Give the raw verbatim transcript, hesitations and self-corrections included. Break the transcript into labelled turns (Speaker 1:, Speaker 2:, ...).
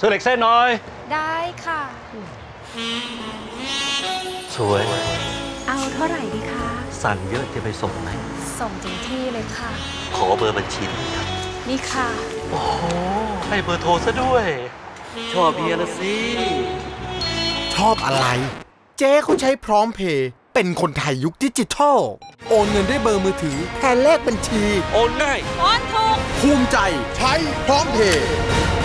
Speaker 1: ซื้อเหล็กเส้นหน่อย
Speaker 2: ได้ค่ะ
Speaker 1: สวย
Speaker 2: เอาเท่าไหร่ดีคะ
Speaker 1: สั่งเยอะจะไปส่งไหม
Speaker 2: ส่งถึงที่เลยค่ะ
Speaker 1: ขอเบอร์บัญชีครับ
Speaker 2: นี่ค่ะ
Speaker 1: โอ้ให้เบอร์โทรซะด้วยชอบเฮียละสิ
Speaker 3: ชอบอะไรเจ๊เขาใช้พร้อมเพย์เป็นคนไทยยุคดิจิทัลโอนเงินด้วยเบอร์มือถือแทนเลขบัญชี
Speaker 1: โอนง่าย
Speaker 2: โอนถูก
Speaker 3: ภูมิใจใช้พร้อมเพย์